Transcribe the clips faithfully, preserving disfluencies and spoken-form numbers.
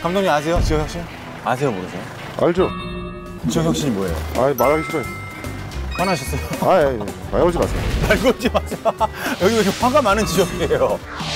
감독님 아세요? 지역혁신? 아세요, 모르세요? 알죠. 지역혁신이 뭐예요? 아, 말하기 싫어요. 화나셨어요? 아, 예, 예. 말 걸지 마세요. 말 걸지 마세요. 여기 왜 이렇게 화가 많은 지역이에요?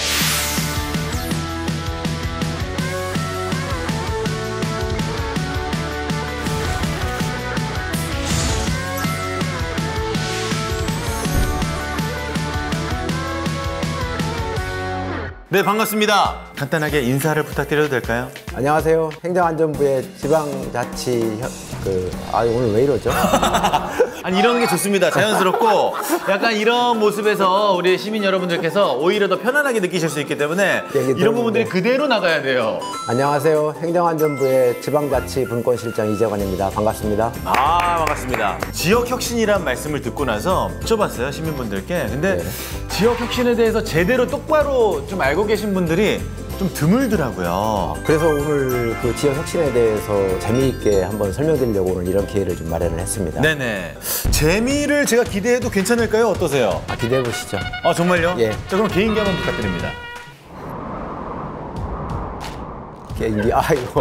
네, 반갑습니다. 간단하게 인사를 부탁드려도 될까요? 안녕하세요. 행정안전부의 지방자치 혀, 그, 아 오늘 왜 이러죠? 아니 이런 게 좋습니다. 자연스럽고 약간 이런 모습에서 우리 시민 여러분들께서 오히려 더 편안하게 느끼실 수 있기 때문에 이런 부분들이 그대로 나가야 돼요. 안녕하세요. 행정안전부의 지방자치 분권실장 이재관입니다. 반갑습니다. 아, 반갑습니다. 지역혁신이란 말씀을 듣고 나서 여쭤봤어요, 시민분들께. 근데 네. 지역혁신에 대해서 제대로 똑바로 좀 알고 계신 분들이 좀 드물더라고요. 그래서 오늘 그 지역 혁신에 대해서 재미있게 한번 설명드리려고 오늘 이런 기회를 좀 마련을 했습니다. 네네. 재미를 제가 기대해도 괜찮을까요? 어떠세요? 아, 기대해 보시죠. 아, 정말요? 예. 자, 그럼 개인기 한번 부탁드립니다. 개인기, 아이고.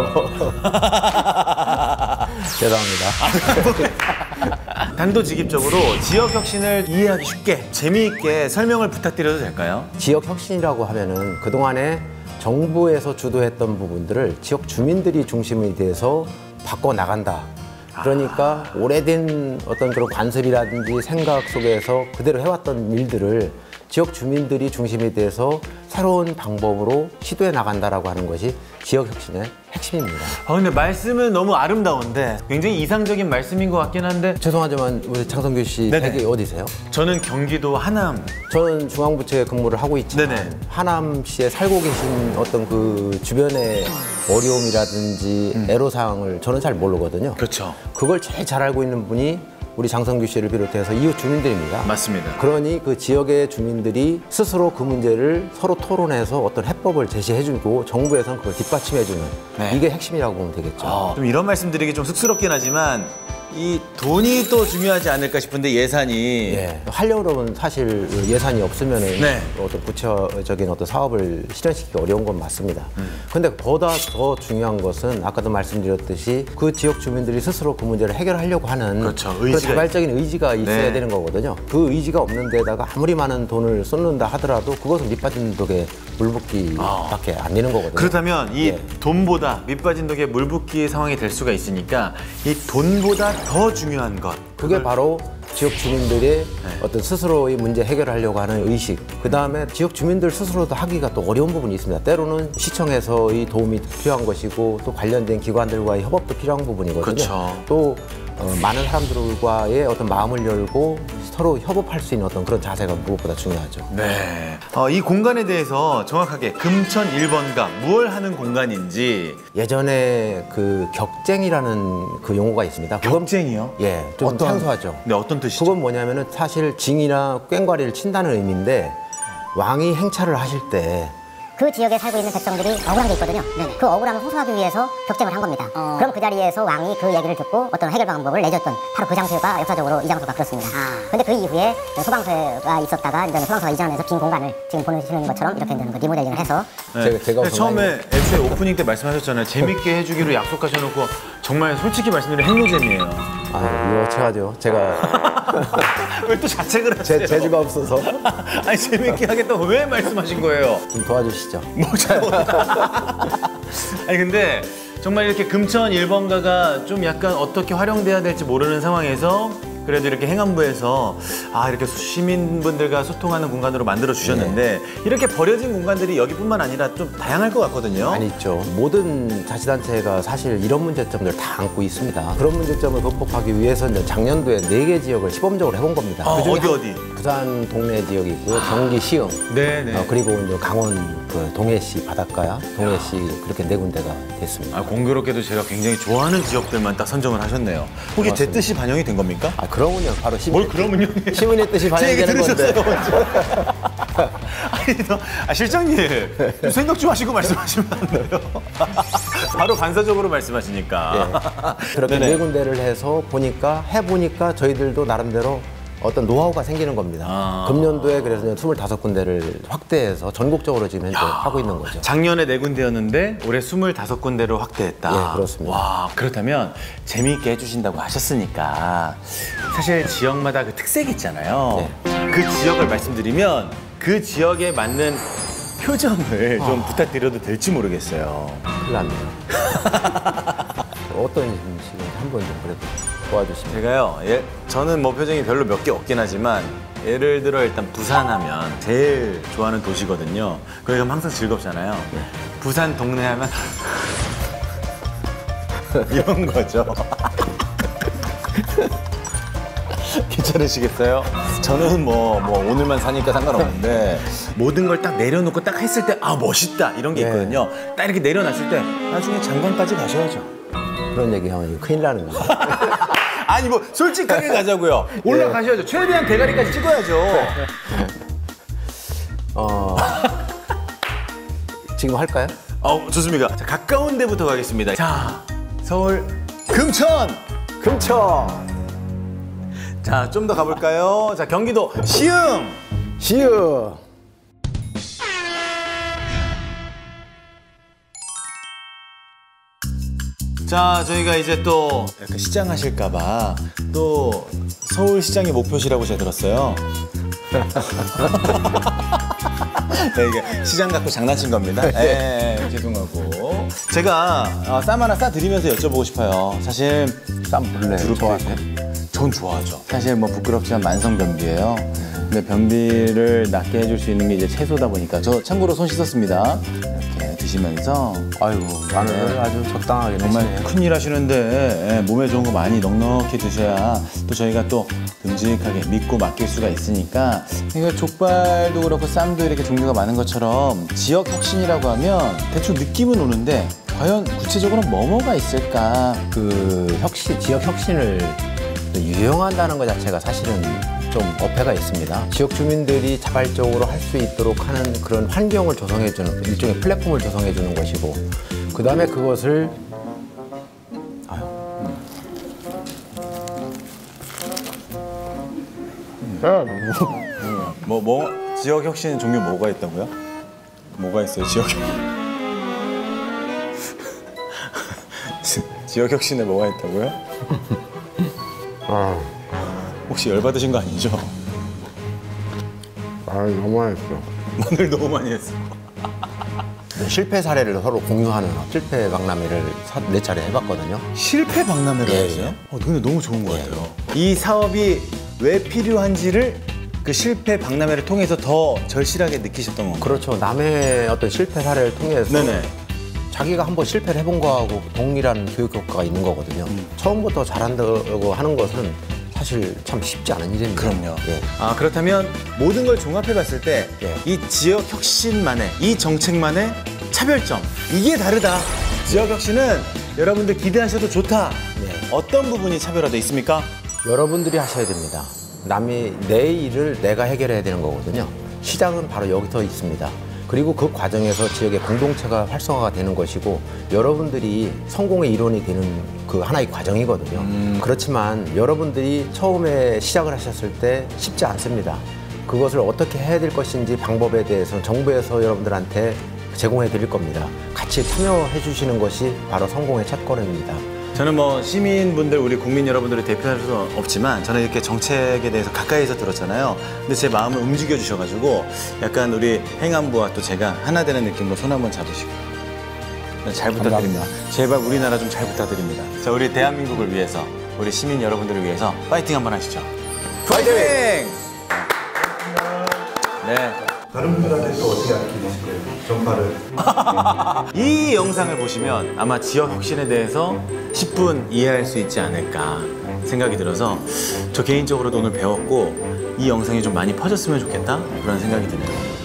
죄송합니다. 단도직입적으로 지역혁신을 이해하기 쉽게 재미있게 설명을 부탁드려도 될까요? 지역 혁신이라고 하면은 그동안에 정부에서 주도했던 부분들을 지역 주민들이 중심이 돼서 바꿔나간다. 그러니까 아. 오래된 어떤 그런 관습이라든지 생각 속에서 그대로 해왔던 일들을 지역 주민들이 중심이 돼서 새로운 방법으로 시도해 나간다라고 하는 것이 지역 혁신의 핵심입니다. 아, 근데 말씀은 너무 아름다운데 굉장히 이상적인 말씀인 것 같긴 한데 죄송하지만 우리 장성규 씨 댁이 어디세요? 저는 경기도 하남. 저는 중앙부처에 근무를 하고 있지만 네네. 하남시에 살고 계신 어떤 그 주변의 어려움이라든지 음. 애로사항을 저는 잘 모르거든요. 그렇죠. 그걸 제일 잘 알고 있는 분이 우리 장성규 씨를 비롯해서 이웃 주민들입니다. 맞습니다. 그러니 그 지역의 주민들이 스스로 그 문제를 서로 토론해서 어떤 해법을 제시해주고 정부에서는 그걸 뒷받침해주는 네. 이게 핵심이라고 보면 되겠죠. 아, 좀 이런 말씀드리기 좀 쑥스럽긴 하지만 이 돈이 또 중요하지 않을까 싶은데 예산이 예. 하려고 그러면 사실 예산이 없으면 네. 어떤 구체적인 어떤 사업을 실현시키기 어려운 건 맞습니다. 그런데 음. 보다 더 중요한 것은 아까도 말씀드렸듯이 그 지역 주민들이 스스로 그 문제를 해결하려고 하는 그렇죠. 그 자발적인 의지가 있어야 네. 되는 거거든요. 그 의지가 없는 데다가 아무리 많은 돈을 쏟는다 하더라도 그것은 밑빠진 독에 물붓기밖에 아. 안 되는 거거든요. 그렇다면 이 예. 돈보다 밑빠진 독에 물붓기 상황이 될 수가 있으니까 이 돈보다 더 중요한 것. 그게 바로 지역 주민들의 네. 어떤 스스로의 문제 해결하려고 하는 의식. 그 다음에 지역 주민들 스스로도 하기가 또 어려운 부분이 있습니다. 때로는 시청에서의 도움이 필요한 것이고 또 관련된 기관들과의 협업도 필요한 부분이거든요. 그렇죠. 또 어, 많은 사람들과의 어떤 마음을 열고 서로 협업할 수 있는 어떤 그런 자세가 무엇보다 중요하죠. 네. 어, 이 공간에 대해서 정확하게 금천 일 번가 무엇을 하는 공간인지. 예전에 그 격쟁이라는 그 용어가 있습니다. 격쟁이요? 그건, 예, 좀 어떤, 생소하죠. 네, 어떤 뜻이죠? 그건 뭐냐면은 사실 징이나 꽹과리를 친다는 의미인데 왕이 행차를 하실 때 그 지역에 살고 있는 백성들이 억울한 게 있거든요. 네네. 그 억울함을 호소하기 위해서 격쟁을 한 겁니다. 어. 그럼 그 자리에서 왕이 그 얘기를 듣고 어떤 해결 방법을 내줬던 바로 그 장소가 역사적으로 이 장소가 그렇습니다. 그런데 아. 그 이후에 소방서가 있었다가 이제 소방서가 이전해서 빈 공간을 지금 보시는 것처럼 이렇게 그 리모델링을 해서 네. 제가, 제가 처음에 애초에 오프닝 때 말씀하셨잖아요. 재밌게 해주기로 약속하셔놓고 정말 솔직히 말씀드리면 행노잼이에요. 아, 이거 어떡하죠? 제가 왜 또 자책을 하세요? 제, 재주가 없어서. 아니 재밌게 하겠다고 왜 말씀하신 거예요? 좀 도와주시죠. 뭐 잘못. 아니 근데 정말 이렇게 금천 일 번가가 좀 약간 어떻게 활용돼야 될지 모르는 상황에서 그래도 이렇게 행안부에서 아 이렇게 시민분들과 소통하는 공간으로 만들어 주셨는데 네. 이렇게 버려진 공간들이 여기뿐만 아니라 좀 다양할 것 같거든요. 많이 있죠. 모든 자치단체가 사실 이런 문제점들 다 안고 있습니다. 그런 문제점을 극복하기 위해서는 작년도에 네 개 지역을 시범적으로 해본 겁니다. 어, 어디 어디? 부산 동래 지역이 있고요. 경기 시흥. 네네. 어, 그리고 이제 강원 그 동해시 바닷가야 동해시 그렇게 네 군데가 됐습니다. 아, 공교롭게도 제가 굉장히 좋아하는 지역들만 딱 선정을 하셨네요. 혹시 제 뜻이 반영이 된 겁니까? 아, 그러면요. 바로 시민. 뭘 그러면요? 시민의 뜻이 반영되는 건데. 아니, 너, 아, 실장님 좀 생각 좀 하시고 말씀하시면 안 돼요? 바로 반사적으로 말씀하시니까. 네. 그렇게 네네. 네 군데를 해서 보니까 해보니까 저희들도 나름대로 어떤 노하우가 생기는 겁니다. 아. 금년도에 그래서 스물다섯 군데를 확대해서 전국적으로 지금 현재 하고 있는 거죠. 작년에 네 군데였는데 올해 스물다섯 군데로 확대했다. 예, 그렇습니다. 와, 그렇다면 재미있게 해주신다고 하셨으니까 사실 지역마다 그 특색이 있잖아요. 네. 그 지역을 말씀드리면 그 지역에 맞는 표정을 좀 부탁드려도 될지 모르겠어요. 큰일 났네요. 어떤 음식인지 한번 좀 그래도 도와주시면. 제가요, 예, 저는 뭐 표정이 별로 몇 개 없긴 하지만 예를 들어 일단 부산하면 제일 좋아하는 도시거든요. 거기 가면 항상 즐겁잖아요. 네. 부산 동네 하면 이런 거죠. 괜찮으시겠어요? 저는 뭐, 뭐 오늘만 사니까 상관없는데 모든 걸 딱 내려놓고 딱 했을 때 아 멋있다 이런 게 네. 있거든요. 딱 이렇게 내려놨을 때 나중에 장관까지 가셔야죠. 그런 얘기 하면 큰일 나는 거예요. 아니 뭐 솔직하게 가자고요. 올라가셔야죠. 최대한 대가리까지 찍어야죠. 어... 지금 할까요? 어, 좋습니다. 자, 가까운 데부터 가겠습니다. 자, 서울 금천. 금천. 자, 좀 더 가볼까요? 자, 경기도 시흥. 시흥. 자, 저희가 이제 또 약간 시장 하실까봐 또 서울시장이 목표시라고 제가 들었어요. 네, 이게 시장 갖고 장난친 겁니다. 예, 예, 죄송하고. 제가 어, 쌈 하나 싸드리면서 여쭤보고 싶어요. 사실 쌈 볼래? 좋아하세요? 전 좋아하죠. 사실 뭐 부끄럽지만 만성 변비예요. 근데 변비를 낫게 해줄 수 있는 게 이제 채소다 보니까 저 참고로 손 씻었습니다. 이렇게 드시면서 아이고, 마늘 아주 적당하게 정말 내시네요. 큰일 하시는데 예, 몸에 좋은 거 많이 넉넉히 드셔야 또 저희가 또 듬직하게 믿고 맡길 수가 있으니까 그러니까 족발도 그렇고 쌈도 이렇게 종류가 많은 것처럼 지역 혁신이라고 하면 대충 느낌은 오는데 과연 구체적으로 뭐뭐가 있을까? 그 혁신, 지역 혁신을 유용한다는 것 자체가 사실은 좀 어폐가 있습니다. 지역 주민들이 자발적으로 할 수 있도록 하는 그런 환경을 조성해주는 일종의 플랫폼을 조성해주는 것이고, 그 다음에 그것을 뭐, 뭐 지역 혁신 종류 뭐가 있다고요? 뭐가 있어요, 지역 혁신? 지역 혁신에 뭐가 있다고요? 아, 혹시 열받으신 거 아니죠? 아 너무 많이 했어. 오늘 너무 많이 했어. 실패 사례를 서로 공유하는 실패 박람회를 네 차례 해봤거든요. 실패 박람회를 예, 했어요? 예. 어, 근데 너무 좋은 것 같아요. 이 사업이 왜 필요한지를 그 실패 박람회를 통해서 더 절실하게 느끼셨던 건가요? 그렇죠. 남의 어떤 실패 사례를 통해서 네네. 자기가 한번 실패를 해본 거하고 동일한 교육 효과가 있는 거거든요. 음. 처음부터 잘한다고 하는 것은 사실 참 쉽지 않은 일입니다. 그럼요. 예. 아, 그렇다면 모든 걸 종합해 봤을 때 이 예. 지역 혁신만의, 이 정책만의 차별점, 이게 다르다. 지역 혁신은 여러분들 기대하셔도 좋다. 예. 어떤 부분이 차별화돼 있습니까? 여러분들이 하셔야 됩니다. 남이 내 일을 내가 해결해야 되는 거거든요. 시작은 바로 여기서 있습니다. 그리고 그 과정에서 지역의 공동체가 활성화가 되는 것이고 여러분들이 성공의 일원이 되는 그 하나의 과정이거든요. 음. 그렇지만 여러분들이 처음에 시작을 하셨을 때 쉽지 않습니다. 그것을 어떻게 해야 될 것인지 방법에 대해서 정부에서 여러분들한테 제공해 드릴 겁니다. 같이 참여해 주시는 것이 바로 성공의 첫걸음입니다. 저는 뭐 시민분들, 우리 국민 여러분들을 대표할 수는 없지만 저는 이렇게 정책에 대해서 가까이서 들었잖아요. 근데 제 마음을 움직여 주셔가지고 약간 우리 행안부와 또 제가 하나 되는 느낌으로 손 한번 잡으시고 잘 부탁드립니다. 제발 우리나라 좀 잘 부탁드립니다. 자, 우리 대한민국을 위해서, 우리 시민 여러분들을 위해서 파이팅 한번 하시죠. 파이팅! 네. 다른 분들한테 또 어떻게 알려주실 거예요? 전파를. 이 영상을 보시면 아마 지역 혁신에 대해서 십 분 이해할 수 있지 않을까 생각이 들어서 저 개인적으로도 오늘 배웠고 이 영상이 좀 많이 퍼졌으면 좋겠다 그런 생각이 드네요.